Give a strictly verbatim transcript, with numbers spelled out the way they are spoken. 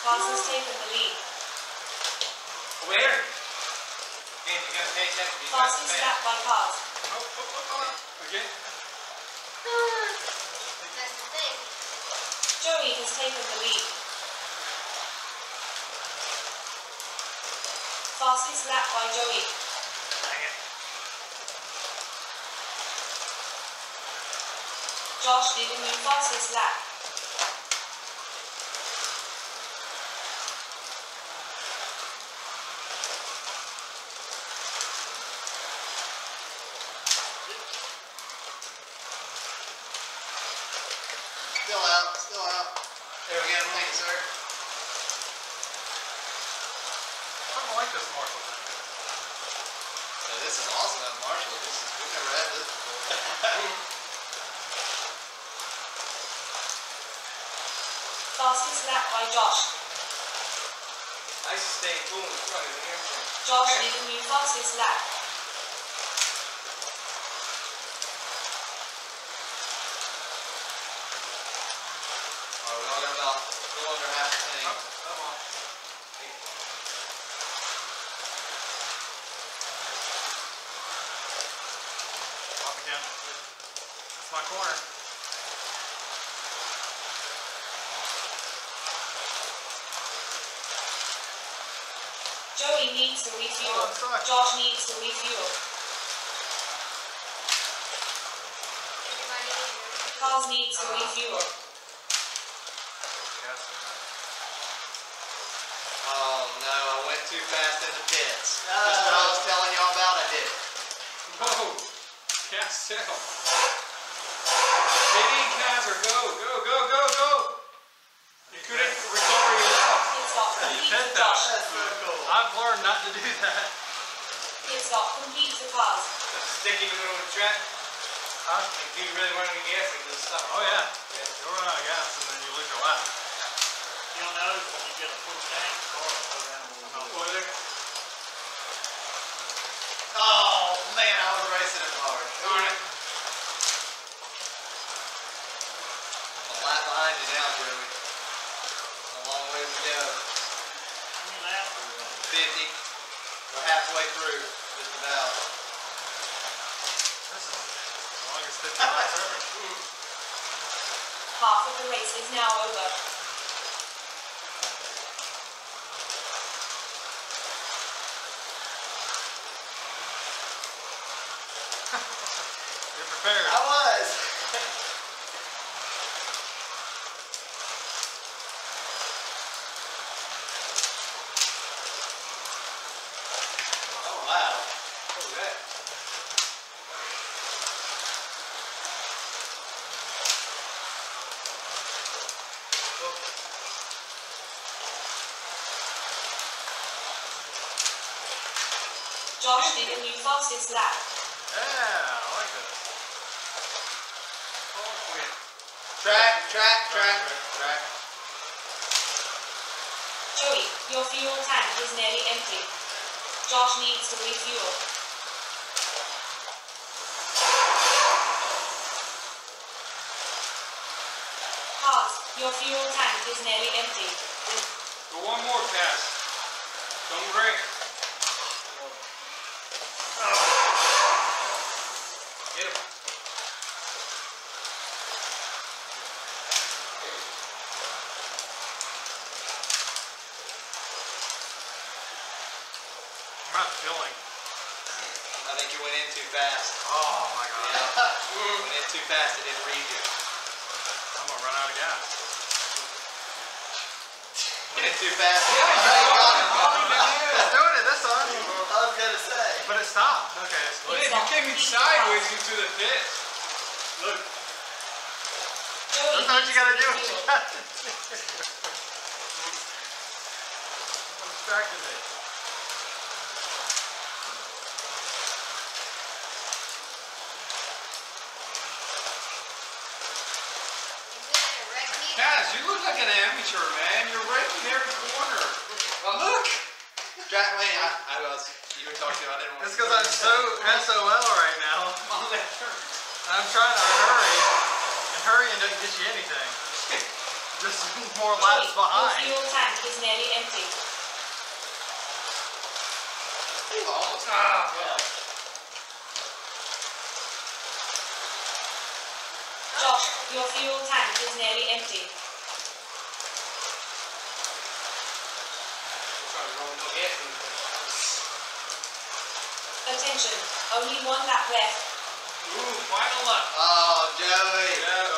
Cars has taken the lead. Where? Again, you gotta pay attention. You Fastest lap by Cars. Oh, oh, oh, oh. Again. That's the thing. Joey has taken the lead. Fastest lap by Joey. Dang it. Josh did a new fastest lap. Still out, still out. There we go, thank you, sir. I don't like this marshal thing. So this is awesome at Marshall. This is, we've never had this before. Fastest lap by Josh. I used to stay cool in front of the airplane. Josh did a new fastest lap. Oh, we only got about a little under half the tank. Oh, come on. Off again. That's my corner. Joey needs to refuel. Oh, I'm sorry. Josh needs to refuel. Everybody in there. Cars needs to refuel. Yes, sir. Oh no, I went too fast in the pits. Just what I was telling y'all about, I did. Whoa! Gas tail. Maybe Kaz or go, go, go, go, go! You couldn't recover your lap. Pit stop You complete hit to that. Josh. That's so cool. I've learned not to do that. Pit stop complete to Cars. Stick in the middle of the track. Huh? If you really run out of gas, it just stop. Oh yeah. yeah. You'll run out of gas and then you lose your lap. You'll notice when you get a full tank, the car will go down a little bit. Spoiler. Oh man, I was racing it hard. Darn it. A lap behind you now, Joey. A long ways to go. How many laps are we on? fifty. We're halfway through, just about. This is the longest fifty laps ever. Half of the race is now over. You're prepared. I was. Oh wow. What was that? Josh did a new fastest lap. Yeah, I like this. Track, track, track, track. Joey, your fuel tank is nearly empty. Josh needs to refuel. Cars, your fuel tank is nearly empty. Go one more pass. Don't break. Get him. I'm not feeling. I think you went in too fast. Oh my god. Yeah. Went in too fast, it didn't read you. I'm gonna run out of gas. Went in too fast. Yeah, you I got got it. it. It's doing it this time. I was gonna say. But it stopped. Okay. It's Well, good. you came in sideways into the pit. Look. Joey That's what you gotta do. needs to refuel. Distracted me. Kaz, you look like an amateur, man. You're wrecking every corner. Well, look. Jack, wait, I, I was. You were talking about it. It's because I'm so S O L right now. My left turn. I'm trying to hurry, and hurrying doesn't get you anything. Just more laps Joey, your behind. fuel tank is nearly Your fuel tank is nearly empty. We're trying to run no gas in this. Attention, only one lap left. Ooh, final lap. Oh, Joey. Yeah.